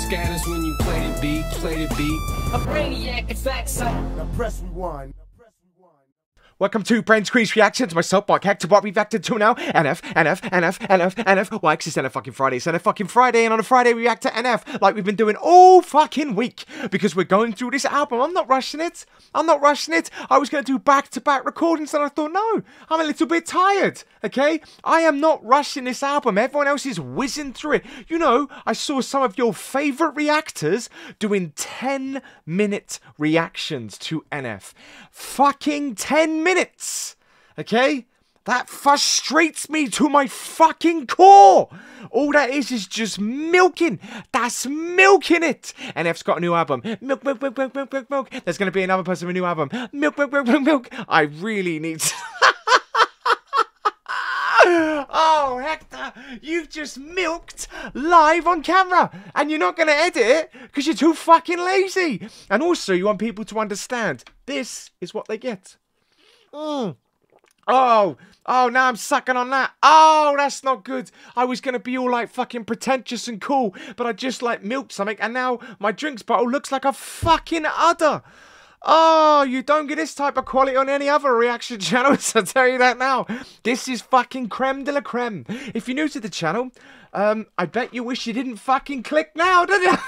scatters when you play the beat, A brainiac, in fact, now press rewind. Welcome to Brainsqueezereactions, my soapbox hack to what we've acted to now. NF. Why? 'Cause it's NF fucking Friday. It's NF fucking Friday, and on a Friday we react to NF like we've been doing all fucking week. Because we're going through this album. I'm not rushing it. I was going to do back-to-back recordings, and I thought, no, I'm a little bit tired, okay? I am not rushing this album. Everyone else is whizzing through it. You know, I saw some of your favourite reactors doing 10-minute reactions to NF. Fucking 10 minutes, okay? That frustrates me to my fucking core. All that is just milking. That's milking it. NF's got a new album. Milk. There's going to be another person with a new album. Milk. I really need to... Oh, Hector, you've just milked live on camera. And you're not going to edit it because you're too fucking lazy. And also, you want people to understand this is what they get. Oh, now I'm sucking on that. Oh, that's not good. I was going to be all like fucking pretentious and cool, but I just like milked something, and now my drinks bottle looks like a fucking udder. Oh, you don't get this type of quality on any other reaction channels, I'll tell you that now. This is fucking creme de la creme. If you're new to the channel, I bet you wish you didn't fucking click now, don't you?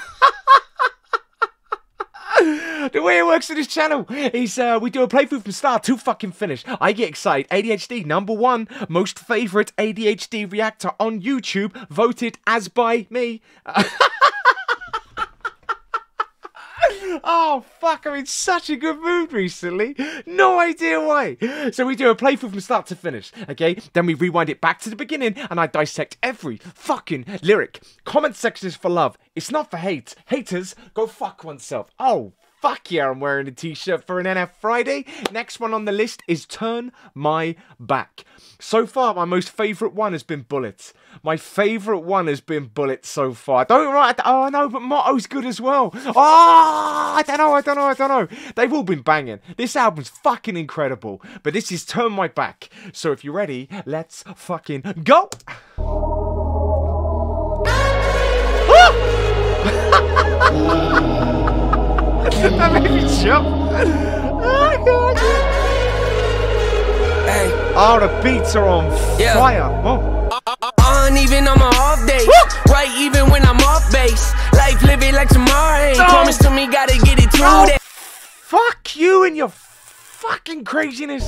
The way it works on this channel is we do a playthrough from start to fucking finish. I get excited. ADHD, #1 most favourite ADHD reactor on YouTube, voted as by me. Oh, fuck, I'm in such a good mood recently. No idea why. So we do a playthrough from start to finish, okay? Then we rewind it back to the beginning, and I dissect every fucking lyric. Comment section is for love. It's not for hate. Haters, go fuck oneself. Oh, fuck yeah, I'm wearing a t-shirt for an NF Friday. Next one on the list is Turn My Back. So far, my most favourite one has been Bullets. My favourite one has been Bullets so far. Don't write. Oh, no, but Motto's good as well. Oh, I don't know. They've all been banging. This album's fucking incredible. But this is Turn My Back. So if you're ready, let's fucking go. That made me jump. Oh, God. Hey. Oh, the beats are on fire. Oh. On even on my off days. Right, even when I'm off base. Life living like tomorrow ain't. Promise to me, gotta get it through that. Fuck you and your fucking craziness.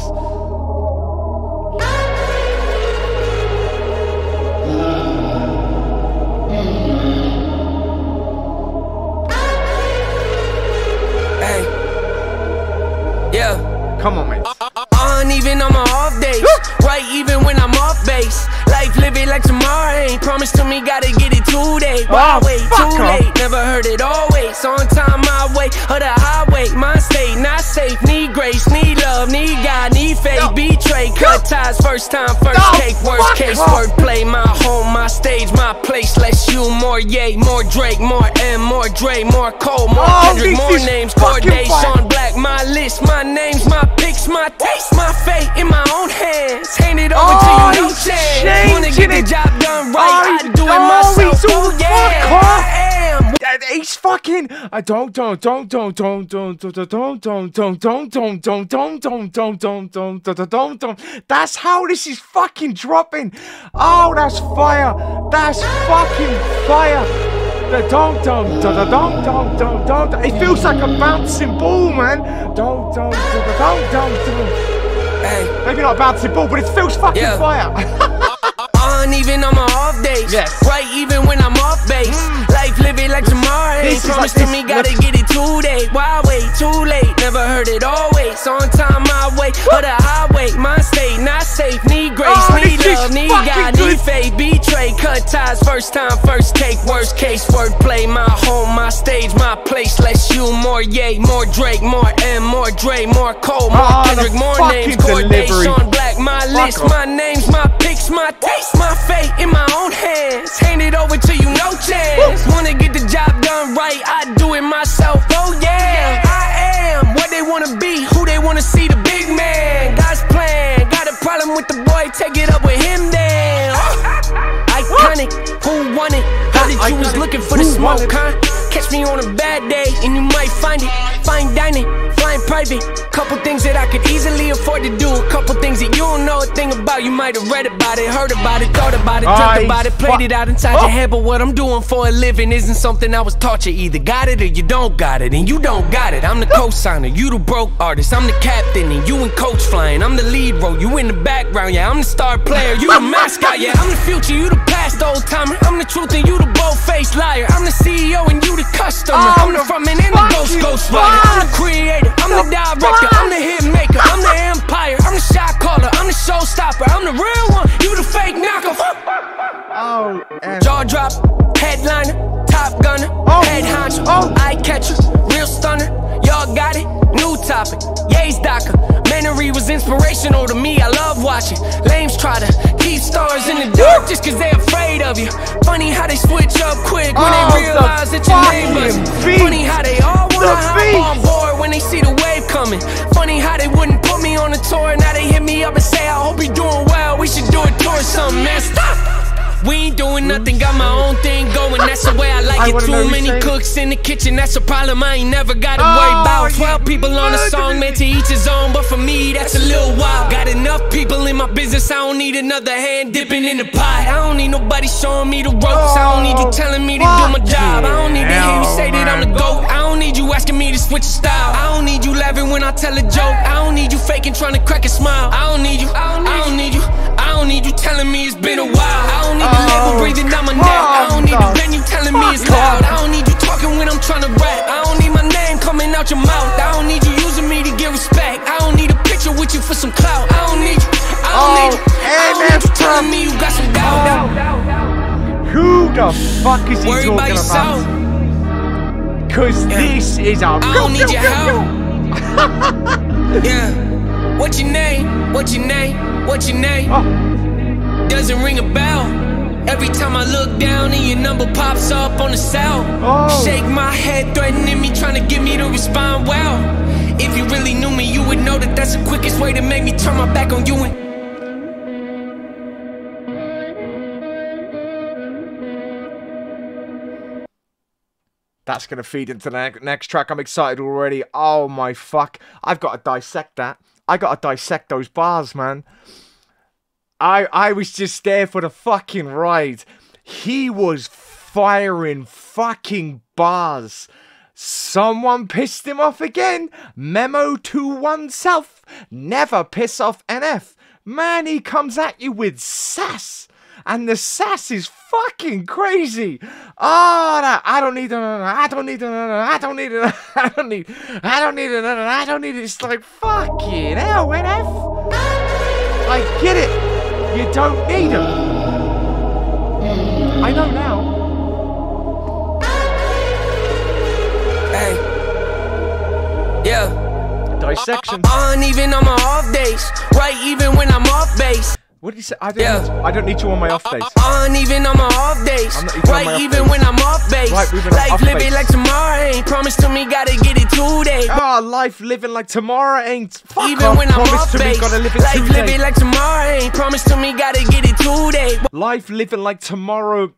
Yeah. Come on, mate. On even on my off days. Right, even when I'm off base. Life living like tomorrow ain't. Promise to me, gotta get it today. Why wait? Too late. Never heard it always. On time, my way. Or the highway. My state, not safe. Need grace, need love, need God, need faith. Betray, cut ties. First time, first take. Worst case, wordplay. My home, my stage, my place. Less you, more Ye, more Drake, more M, more Dre, more Cole, more Kendrick, more names. Corday, Sean Black, my list, my names, my picks, my taste, my fate in my own hands. Hand it over to you, no chance. Wanna get the job done right, I do it myself. Oh yeah, I am. He's fucking. That's how this is fucking dropping. Oh, that's fire. That's fucking fire. It feels like a bouncing ball, man. Hey. Maybe not a bouncing ball, but it feels fucking fire. On even on my off days. Right, even when I'm off base. Life living like tomorrow ain't. Promise to me, gotta get it today. Why wait? Too late. Never heard it always. On time, my way. Or the highway. My state, not safe. Need grace, need love, need God, need faith. Betray, cut ties. First time, first take. Worst case, wordplay. My home, my stage, my place. Less you, more Ye, more Drake, more M, more Dre, more Cole, more Kendrick, more names. Corday, Sean Black, my list, my names, my picks, my taste, my fate in my own hands. Hand it over to you, no chance. Wanna get the job done right, I do it myself. Oh yeah, I am what they wanna be, who they wanna see, the big man. God's plan, got a problem with the boy, take it up with him then. Iconic, who won it? How did you was looking for the smoke, huh? Catch me on a bad day, and you might find it. Fine dining, flying private. Couple things that I could easily afford to do. A couple things that you don't know a thing about. You might have read about it, heard about it, thought about it, dreamt about it, played it out inside your head. But what I'm doing for a living isn't something I was taught. You either got it or you don't got it, and you don't got it. I'm the co-signer, you the broke artist. I'm the captain, and you and coach flying. I'm the lead role, you in the background. Yeah, I'm the star player, you the mascot. Yeah, I'm the future, you the past, old timer. I'm the truth and you the bold-faced liar. I'm the CEO and you the customer. I'm the frontman and the ghost rider. I'm the creator, I'm the director, I'm the hit maker, I'm the empire, I'm the shot caller, I'm the showstopper, I'm the real one, you the fake knockoff. Jaw drop, headliner, top gunner, head honcho, eye catcher, real stunner. Y'all got it, new topic, Ye's Docker. Memory was inspirational to me, I love watching. Lames try to keep stars in the dark just cause they afraid of you. Funny how they switch up quick when they realize that your neighbors. Funny how they all wanna hop on board when they see the wave coming. Funny how they wouldn't put me on a tour, now they hit me up and say I hope you're doing well, we should do a tour or something, man. Stop! We ain't doing nothing, got my own thing going, that's the way I like it. Too many cooks in the kitchen, that's a problem I ain't never gotta worry about. 12 people on a song, man, to each his own, but for me, that's a little wild. Got enough people in my business, I don't need another hand dipping in the pot. I don't need nobody showing me the ropes, I don't need you telling me to do my job. I don't need to hear you say that I'm the GOAT. I don't need you asking me to switch a style. I don't need you laughing when I tell a joke. I don't need you faking trying to crack a smile. I don't need you, I don't need you, I don't need you telling me it's been a while. I don't need the label breathing down my neck. I don't need the venue telling me it's loud. I don't need you talking when I'm trying to rap. I don't need my name coming out your mouth. I don't need you using me to get respect. I don't need a picture with you for some clout. I don't need you, I don't need you, I don't need you telling me you got some doubt. Who the fuck is he talking about? Cause this is a I don't need your help. Yeah. What's your name? What's your name? What's your name? Doesn't ring a bell. Every time I look down and your number pops up on the cell. Shake my head, threatening me, trying to get me to respond well. If you really knew me, you would know that that's the quickest way to make me turn my back on you. And that's gonna feed into the next track. I'm excited already. Oh my fuck. I've got to dissect that. I gotta dissect those bars, man. I was just there for the fucking ride. He was firing fucking bars. Someone pissed him off again. Memo to oneself. Never piss off NF. Man, he comes at you with sass. And the sass is fucking crazy. Oh, I don't need it. I don't need it. I don't need it. I don't need it. I don't need it. I don't need it. It's like, fucking hell, NF. I get it. You don't need it. I know now. hey, yeah. Dissection. On even on my off days, right even when I'm off base. What did you say? I don't need you on my off days. On even on my off days, right even when I'm off base. Life living like tomorrow ain't promised to me, gotta get it today. Oh, life living like tomorrow ain't. Fuck even off, when I'm off base. Life living like tomorrow ain't promised to me, gotta get it today. Life living like tomorrow.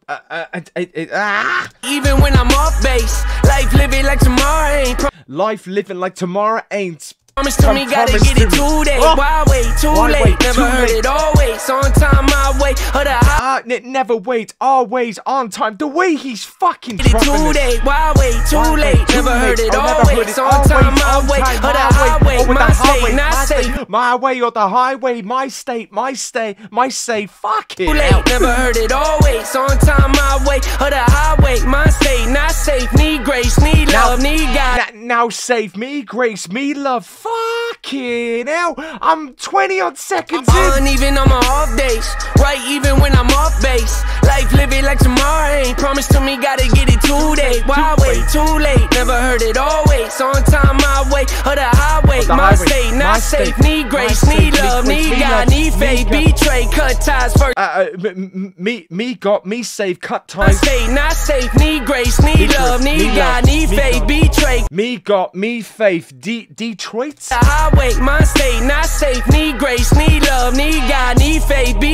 Even when I'm off base. Life living like tomorrow ain't. Life living like tomorrow ain't. Promise to me, gotta get it today. Why wait? Too late. Never heard it always. On time, my way. Never wait. Always on time. The way he's fucking get it today. Why wait? Too late. Never heard it always. On time, my way. Or the highway. My state, not safe. My way or the highway. My state, my stay, my say. Fuck it. Too late. Never heard it always. On time, my way. Or the highway. My state, not safe. Need grace, need love, need God. Now save me, grace me, love. Fucking hell, I'm 20 odd seconds in. Even on my off days, right even when I'm off base. Life living like tomorrow ain't promised to me, gotta get it today. Why wait? Too late. Never heard it always. On time, my way. Or the highway. My state, not safe. Need grace, need love, need God, need faith. Betray, cut ties first. Me got me safe, cut ties. My state, not safe. Need grace, need love, need God, need faith. Betray. Me got me faith. Detroit. The highway, my state, not safe. Need grace, need love, need God, need faith. Betray,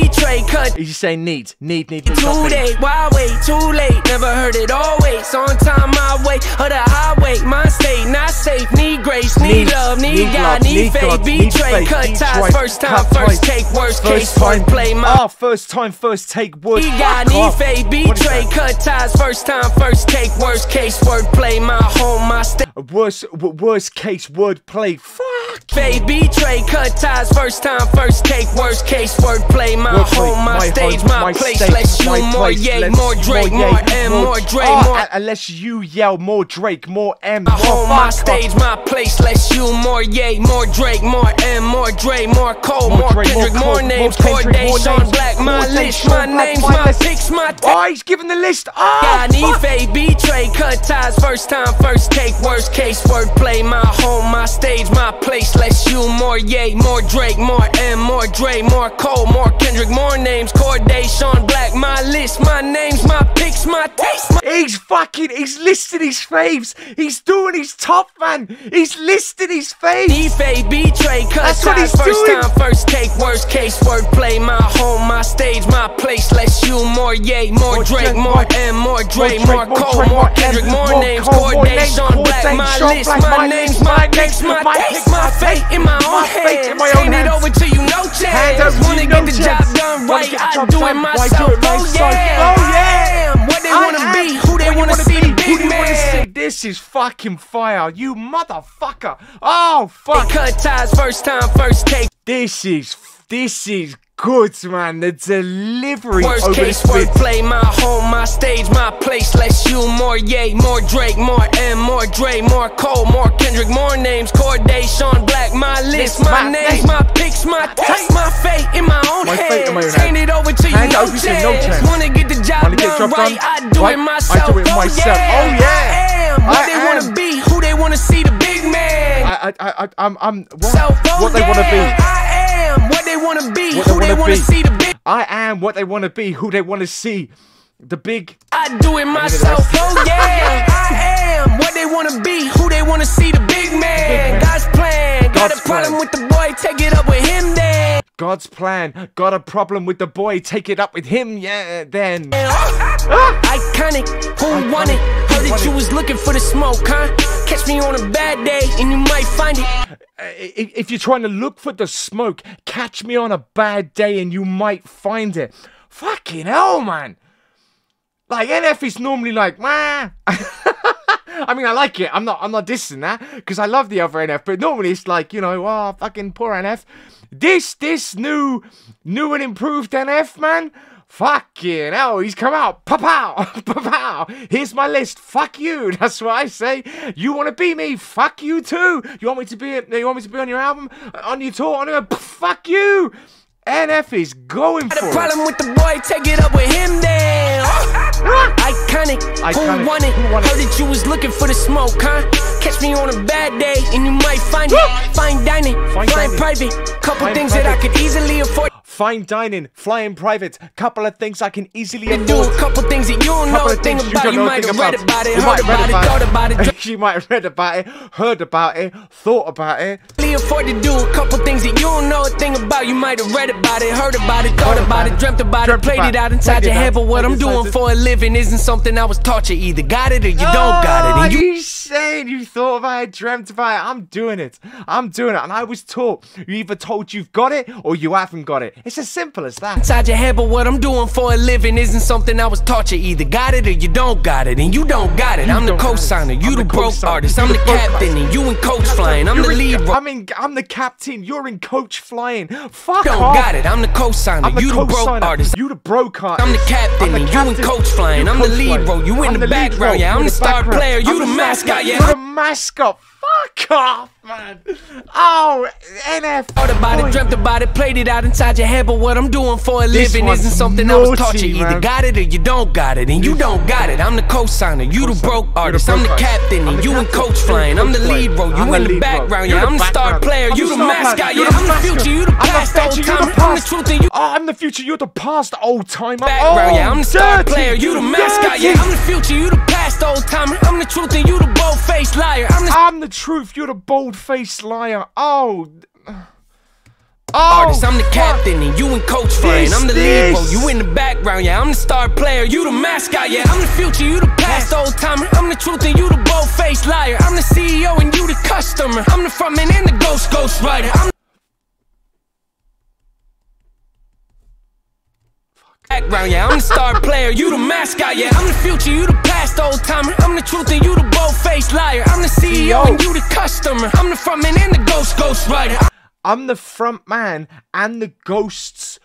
cut. He's saying need. Too late, why wait? Too late, never heard it always. On time, my way, or the highway. My state, not safe. Need grace, need love, need God, need faith. Betray, cut ties. First time, first take. Worst case, first play. My first time, first take. Word. Need God, need faith. Betray, cut ties. First time, first take. Worst case, word play. My home, my state. Worst case, word play. Fuck. Faith, betray, cut ties. First time, first take. Worst case, word play. My home, my stage, my place. Less you, more yay, more Drake, more M, more Dre, more. Unless you yell more Drake, more M. My home, my stage, my place. Less you, more yay, more Drake, more M, more Dre, more Cole, more Kendrick, more names. Corday, Sean Black, my list, my names, my picks, my. Oh, he's giving the list. I need faith, betray, cut ties. First time, first take. Worst case, word play. My home, my stage, my place. Less you, more yay, more Drake, more M, more Dre, more Cole, more Kendrick, more names. Corday, Sean Black, my list, my names, my picks, my taste. He's listing his faves. He's doing his top, man. He's listing his faves. Need faith, betray, cut ties. First time, first take. Worst case, word play. My home, my stage, my place. Less you, more yay, more Drake, more M, more Dre, more Cole, more Kendrick, more names. Corday, Sean Black, my list, my names, my picks, my taste. My fate in my own hands. Hand it over to you, no chance. Wanna get the job done right, I do it myself. Oh yeah. What they wanna be, who they wanna see, the big man. This is fucking fire, you motherfucker. Oh fuck. Cut ties, first time, first take. This is good, man. The delivery. Worst case, word play. My home, my stage, my place. Less you, more yay, more Drake, more M, more Dre, more Cole, more Kendrick, more names. Corday, Sean Black, my list, my names, my picks, my taste. My fate in my own hands. Hand it over to you, no chance. Wanna get the job done right, I do it myself. Oh yeah. What they wanna be, who they wanna see, the big man. What they wanna be. What they wanna be, who they wanna see, the big. I am what they wanna be, who they wanna see, the big. I do it myself, oh yeah. I am what they wanna be, who they wanna see, the big man. God's plan, got a problem with the boy, take it up with him then. God's plan, got a problem with the boy, take it up with him, yeah, then. Iconic, who want it? Heard that you was looking for the smoke, huh? Catch me on a bad day and you might find it. If you're trying to look for the smoke, catch me on a bad day and you might find it. Fucking hell, man. Like, NF is normally like, wah. I mean, I like it. I'm not dissing that because I love the other NF. But normally it's like, you know, oh, fucking poor NF. This new and improved NF, man. Fucking hell, he's come out. Pow, pow. Here's my list. Fuck you. That's what I say. You want to be me? Fuck you too. You want me to be on your album, on your tour? Fuck you. NF is going for it. Got a problem with the boy, take it up with him then. Iconic, who want it? Heard that you was looking for the smoke, huh? Catch me on a bad day and you might find it. Fine dining, flying private. Couple things that I could easily afford. Fine dining, flying private, couple of things I can easily afford. Do a couple things that you don't know a thing about. You might have read about it, heard about it, thought about it. You might have read about it, heard about it, thought about it. Really afford to do a couple things that you don't know a thing about. You might have read about it, heard about it, thought about it, dreamt about it, played it out inside your head. But what I'm doing for a living isn't something I was taught. You either got it or you don't got it. And you saying you thought about it, dreamt about it. I'm doing it. And I was taught. You either told you've got it or you haven't got it. It's as simple as that. Inside your head, but what I'm doing for a living isn't something I was taught. You either got it or you don't got it, and you don't got it. I'm the co-signer, you the broke artist. I'm the captain, and you in coach flying. I'm the lead. I'm the captain. You're in coach flying. Fuck don't off. Got it. I'm the co-signer. You the broke artist. You the broke artist. I'm the captain, and you in coach flying. I'm the lead role. You in the background. Yeah, I'm the star player. You the mascot. Yeah, you're the mascot. Fuck off, man. Oh, NF. Thought about it, dreamt about it, played it out inside your head. But what I'm doing for a living isn't something I was taught. You either got it or you don't got it, and you don't got it. I'm the co-signer, you the broke artist. I'm the captain, and you in coach flying. I'm the lead role, you in the background. Yeah, I'm the star player, you the mascot. Yeah, I'm the future, you the past, old timer. I'm the truth, and you. I'm the future, you're the past, old timer. Background, yeah, I'm the star player, you the mascot. Yeah, I'm the future, you the past, old timer. I'm the truth, and you the bold-faced liar. I'm the truth, you're the bold-faced liar. Oh, artist. I'm the captain and you in coach frame. I'm the lead role, you in the background. Yeah, I'm the star player, you the mascot. Yeah, I'm the future, you the past, old timer. I'm the truth and you the bold-faced liar. I'm the CEO and you the customer. I'm the frontman and the ghost writer. I'm background, yeah, I'm the star player, you the mascot, yeah. I'm the future, you the past, old timer. I'm the truth and you the bold-faced liar. I'm the CEO and you the customer. I'm the frontman and the ghost writer. I'm the front man and the ghost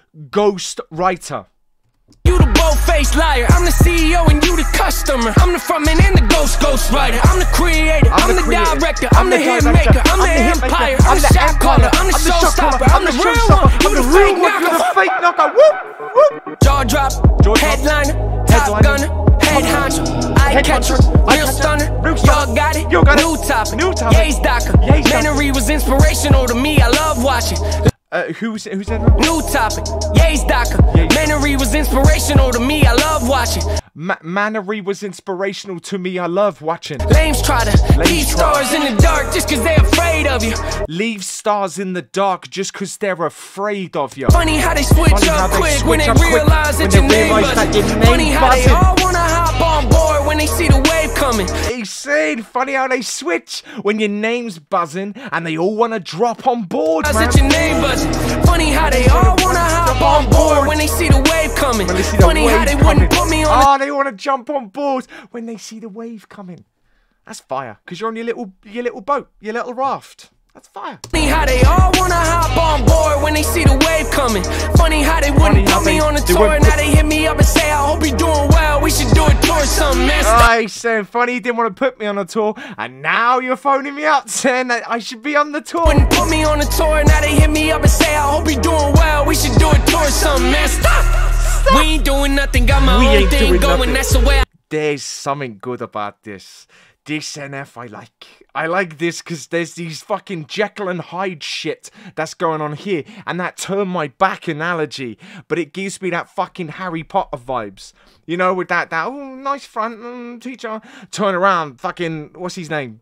writer. You the bold-faced liar. I'm the CEO and you the customer. I'm the frontman and the ghost writer. I'm the creator. I'm the director. I'm the hit maker. I'm the empire. I'm the shot caller. I'm the showstopper. I'm the real one. You the fake knocker. Whoop. Jaw drop. Headliner. Top gunner. Head honcho. Eye catcher. Real stunner. Y'all got it. New topic. Ye's Docker. Mannery was inspirational to me. I love watching. Who's that? New topic. Ye's Docker. Mannery was inspirational to me. I love watching. Mannery was inspirational to me. I love watching. Lames try to leave stars in the dark just cause they're afraid of you. Leave stars in the dark just cause they're afraid of you. Funny how they switch up quick when they realize that your name buzzing. Funny how they all wanna hop on board when they see the wave coming. He's saying funny how they switch when your name's buzzing and they all wanna drop on board, man. Your name buzzing. Funny how they all wanna hop on board when they see the wave coming. Funny how they wouldn't put me on. They want to jump on board when they see the wave coming. That's fire, because you're on your little boat, your little raft. That's fire. Funny how they all want to hop on board when they see the wave coming. Funny how they wouldn't put me on a tour. Now they hit me up and say, I hope you're doing well. We should do a tour something, man. He's saying funny, he didn't want to put me on a tour. And now you're phoning me up saying that I should be on the tour. Wouldn't put me on a tour. Now they hit me up and say, I hope you're doing well. We should do a tour something, man. Stop. We ain't doing nothing, got my own thing going, that's the way There's something good about this. This NF I like. I like this because there's these fucking Jekyll and Hyde shit that's going on here. And that turn my back analogy. But it gives me that fucking Harry Potter vibes. You know, with that oh, nice front, teacher. Turn around, fucking, what's his name?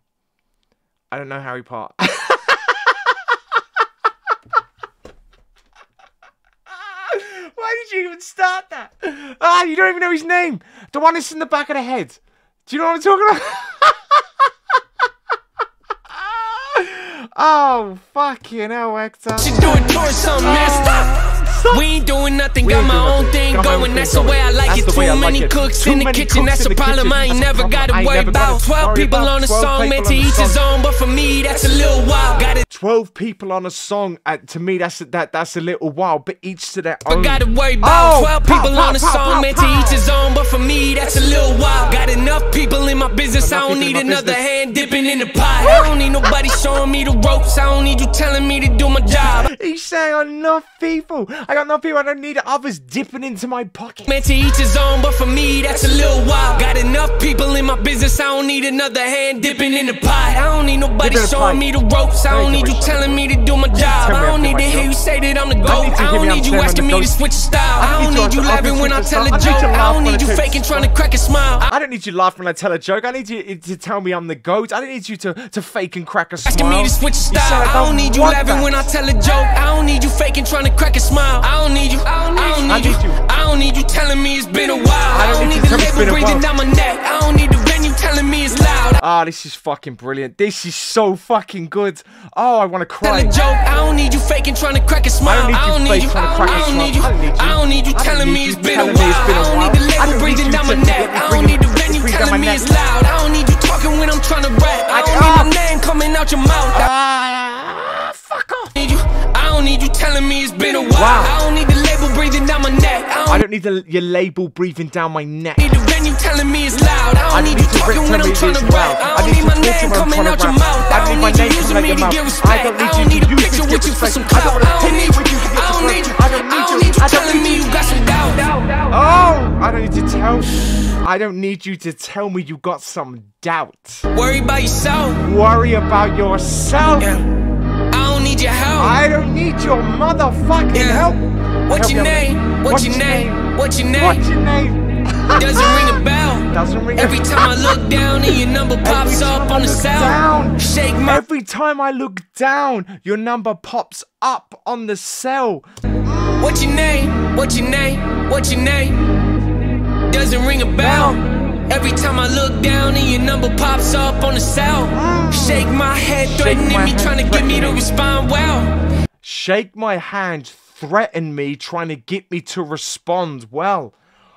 I don't know Harry Potter. Why did you even start that? You don't even know his name. The one that's in the back of the head. Do you know what I'm talking about? Oh, fucking hell, Hector. She do it towards something, man. Stop. We ain't doing nothing, got my own thing going. That's the way I like it. Too many cooks in the kitchen, that's a problem I ain't never gotta worry about. 12 people on a song, man, to each his own. But for me, that's a little wild. Got it. 12 people on a song, to me, that's a little wild, but each to their own. But gotta worry about 12 people on a song, man, to each his own. But for me, that's a little wild. Got enough people in my business, I don't need another hand dipping in the pot. I don't need nobody showing me the ropes, I don't need you telling me to do my job. He's saying enough people. I got enough people, I don't need others dipping into my pocket. Man, to each his own, but for me, that's a little wild. Got enough people in my business, I don't need another hand dipping in the pot. I don't need nobody showing me the ropes, I don't need you telling me to do my job. I don't need to hear you say that I'm the GOAT. I don't need you asking me to switch your style. I don't need you laughing when I tell a joke. I don't need you faking trying to crack a smile. I don't need you laughing when I tell a joke. I need you to tell me I'm the GOAT. I don't need you to fake and crack a smile. Asking me to switch your style. I don't need you laughing when I tell a joke. I don't need you faking trying to crack a smile. I don't need you. I don't need you telling me it's been a while. I don't need the label breathing down my neck. I don't need the venue telling me it's loud. This is fucking brilliant. This is so fucking good. Oh, I want to cry. Tell a joke. I don't need you faking trying to crack a smile. I don't need you. I don't need you telling me it's been a while. I don't need the label breathing down my neck. I don't need the venue telling me it's loud. I don't need you talking when I'm trying to rap. I don't need my name coming out your mouth. Fuck off. I don't need you telling me it's been a while. I don't need the label breathing down my neck. I don't need your label breathing down my neck. I need the venue telling me it's loud. I don't need you talking when I'm trying to rap. I don't need my name coming out your mouth. I don't need you using me to get respect. I don't need a picture with you for some clout. I don't need you. I don't need you. I don't need you telling me you got some doubt. Oh, I don't need to tell. I don't need you to tell me you got some doubt. Worry about yourself. Worry about yourself. I don't need your help. I don't need your motherfucking help. What's your name? What's your name? What's your name? What's your name? Doesn't ring a bell. Doesn't ring Every time I look down and your number pops up on the cell. Shake my. Every time I look down, your number pops up on the cell. What's your name? What's your name? What's your name? Doesn't ring a bell. Every time I look down and your number pops up on the cell. Shake my head, threatening me, trying to get me to respond well. Shake my hand, threaten me, trying to get me to respond well.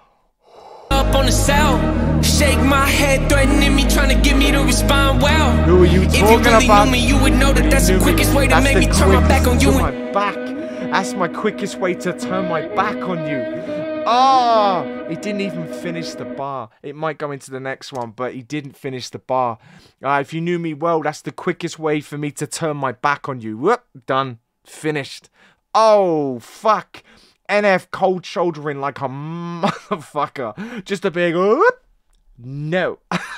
Up on the cell. Shake my head, threatening me, trying to get me to respond well. Who are you talking about? If you really knew me, you would know that that's the quickest way to make me turn my back on you. That's my quickest way to turn my back on you. Oh, he didn't even finish the bar. It might go into the next one, but he didn't finish the bar. If you knew me well, that's the quickest way for me to turn my back on you. Whoop, done. Finished. Oh, fuck. NF cold shouldering like a motherfucker. Just a big whoop. No.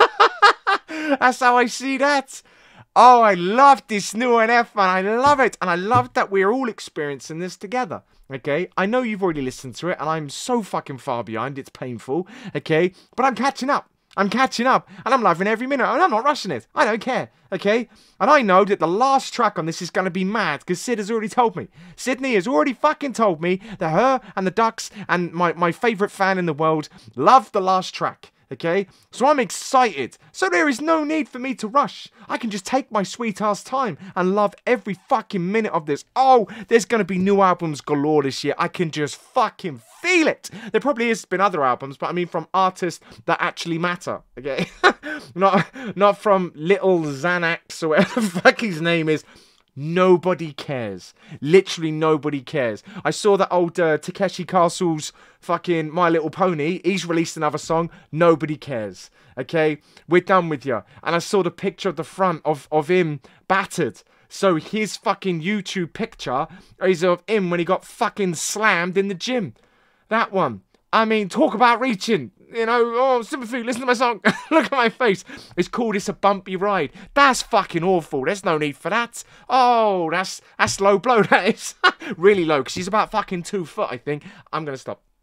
That's how I see that. Oh, I love this new NF, man. I love it. And I love that we're all experiencing this together. Okay? I know you've already listened to it, and I'm so fucking far behind. It's painful. Okay? But I'm catching up. I'm catching up, and I'm loving every minute, and I'm not rushing it. I don't care, okay? And I know that the last track on this is going to be mad, because Sid has already told me. Sydney has already fucking told me that her and the Ducks and my favourite fan in the world love the last track, okay? So I'm excited. So there is no need for me to rush. I can just take my sweet ass time and love every fucking minute of this. Oh, there's going to be new albums galore this year. I can just fucking feel it. There probably has been other albums, but I mean from artists that actually matter, okay? not from little Xanax or whatever the fuck his name is. Nobody cares. Literally nobody cares. I saw that old Takeshi Castle's fucking My Little Pony. He's released another song. Nobody cares. Okay? We're done with you. And I saw the picture at the front of him battered. So his fucking YouTube picture is of him when he got fucking slammed in the gym. That one. I mean, talk about reaching. You know, oh, sympathy, listen to my song. Look at my face. It's called It's a Bumpy Ride. That's fucking awful. There's no need for that. Oh, that's low blow, that is. Really low, because he's about fucking 2 foot, I think. I'm going to stop.